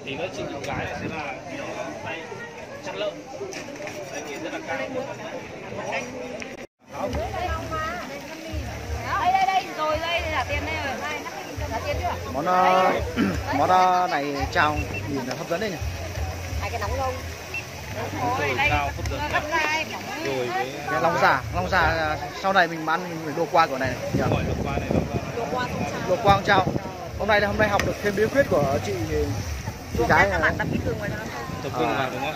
Tí nữa chị gái sẽ là tay chăn lợn. Đây nhìn rất là cao. Đây rồi đây trả tiền đây rồi. Trả tiền chưa? Món này chào nhìn là hấp dẫn đấy nhỉ. Hai cái nóng không? Cao hấp dẫn. Rồi Cái lòng giả sau này mình bán mình phải luộc qua của này nhỉ. gọi luộc qua này Luộc qua không chào. Hôm nay học được thêm bí quyết của chị gái. Các bạn tập cái cường ngoài đó. tập trung vào đúng không?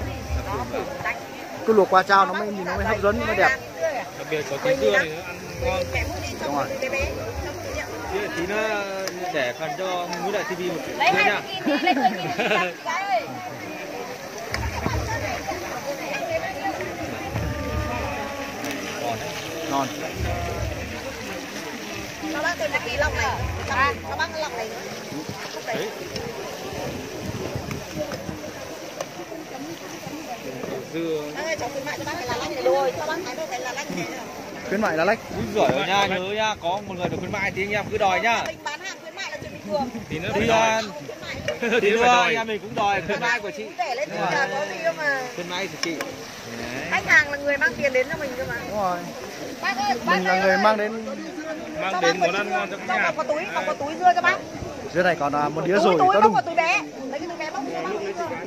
Cứ luộc qua chao nó mới nhìn nó mới hấp dẫn, nó mới đẹp. Đặc biệt có tí dưa thì nó ăn ngon. Đúng rồi. Tí nữa để phần cho Mũi Đại TV một Lấy nữa nha. 20.000 ơi. Ngon. Cho bác thêm cái lòng này. Cho bác cái lòng này nữa. Đấy. Dưa. Cháu khuyến mại cho bác cái lá lách này rồi. Cho bác thấy được cái lá lách này nữa. Khuyến mại là lách. Úi giỏi rồi nha, nhớ nha, có một người được khuyến mại thì anh em cứ đòi nhá. Mình bán hàng khuyến mại là chuyện bình thường. Tí nữa phải đòi. Tí nữa anh em mình cũng đòi khuyến mại của chị. Để lên thì chả có gì đâu mà. Khuyến mại của chị. Khách hàng là người mang tiền đến cho mình cơ mà. Đúng rồi. Bác ơi, Mình là người mang đến món ăn ngon cho các nhà. có túi dưa cho bác. dưới này còn một đĩa rồi Túi có bóc đúng. vào túi bé. Lấy cái túi bé bóc cho bác tí dưa.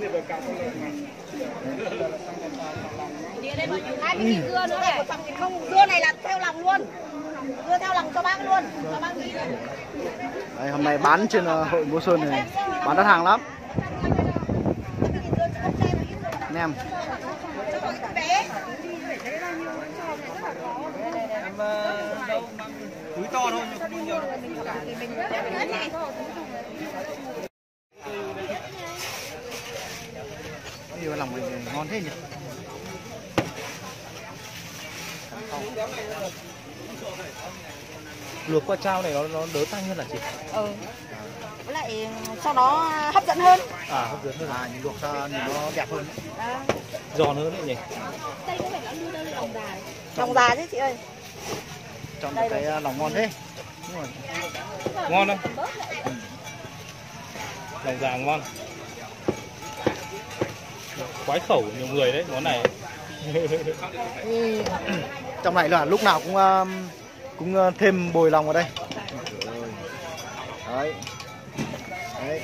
Đĩa đây bao nhiêu? 20.000 dưa nữa này. Không, dưa này là theo lòng luôn. Dưa theo lòng cho bác luôn. Cho bác tí nữa. Đây, hôm nay bán trên hội Ngô Sơn này bán đắt hàng lắm. Nem. Túi to thôi nhưng không nhiều. Nhiều lòng này ngon thế nhỉ. Luộc qua chao này nó đỡ tanh hơn là chị. Với lại sau đó hấp dẫn hơn. Hấp dẫn hơn. Nhìn luộc sao nhìn nó đẹp hơn. Giòn hơn đấy nhỉ. Đây có phải là đưa đây lòng già. Lòng già chứ chị ơi. Chọn một cái lòng ngon thế. Đúng rồi. Ngon không? Lòng già ngon. Quái khẩu nhiều người đấy món này. Trong này là lúc nào cũng thêm bồi lòng vào đây. Đấy. Đấy.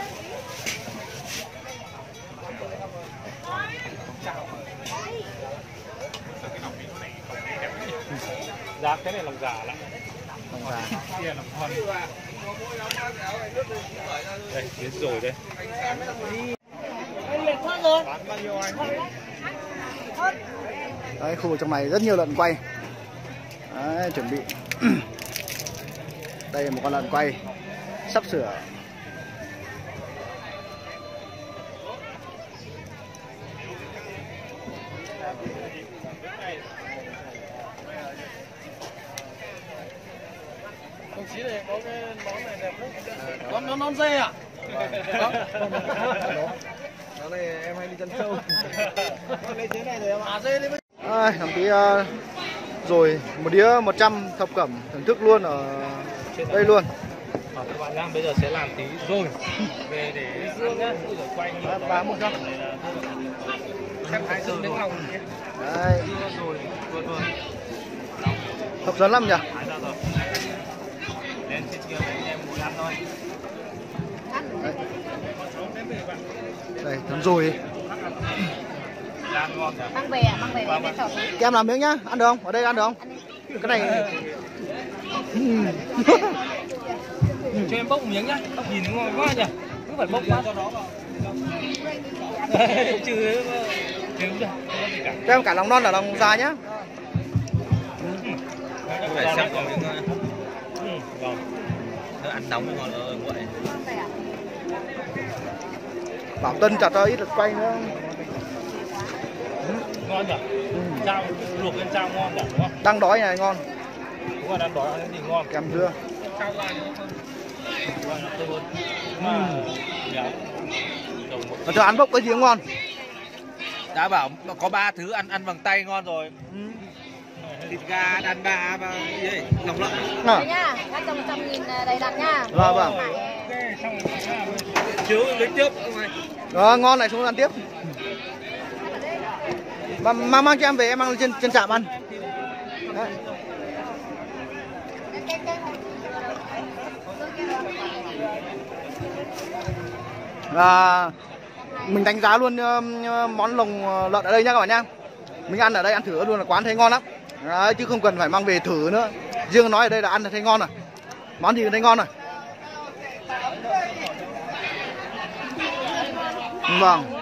Giá cái này lòng già lại. Lòng già. Kia lòng ngon. Đây, đến rồi đây. Bán bao nhiêu anh? Đấy, khu vực trong này rất nhiều lợn quay. Đấy, chuẩn bị. Đây là một con lợn quay sắp sửa. Đồng chí này có cái món này đẹp lắm. Nón dê à? Đó này em hay đi chân trâu. Lấy thế này rồi mà dê đấy. Làm tí rồi một đĩa 100 thập cẩm thưởng thức luôn ở đây luôn. Các bạn nhá, bây giờ sẽ làm tí rồi về để ăn nhá, rồi quay như bán 100. chắc phải dựng đến lòng. Đấy. Rồi, vừa. Hấp dẫn lắm nhỉ? Lên trên kia đấy em ngồi ăn thôi. Đây, thấm rồi. Ăn ngon nhỉ? Mang về em cho. Em làm miếng nhá, ăn được không? Ở đây ăn được không? Cái này cho em bốc một miếng nhá, nhìn ngon quá nhỉ? Cứ phải bốc quá cho nó vào. Chứ cho em cả lòng non là lòng già nhá. phải xem còn miếng vâng. Nó ăn nóng thì ngon hơn vậy. Bảo Tân chặt ra ít được quay nữa. Ngon nhỉ? Chao luộc lên chao ngon nhỉ, đúng không? Đang đói này ngon. Đúng rồi, đang đói ăn cái gì ngon. Kèm dưa. Chao ra nữa không? Nó tươi hơn. Béo. Nó cho ăn bốc cái gì cũng ngon. Đã bảo có 3 thứ ăn bằng tay ngon rồi. Thịt gà, đàn bà và gì đấy, lòng lợn. Đấy nhá, 100.000 đầy đặt nhá. Vâng. Chiếu lấy tiếp. Đó, ngon này, xuống ăn tiếp. Mang cho em về, em mang lên trên trạm ăn. Đấy. Mình đánh giá luôn món lồng lợn ở đây nhá các bạn nhá. Mình ăn ở đây ăn thử luôn là quán thấy ngon lắm. Đấy, chứ không cần phải mang về thử nữa. Riêng nói ở đây là ăn là thấy ngon rồi. Món gì thấy ngon rồi. Vâng.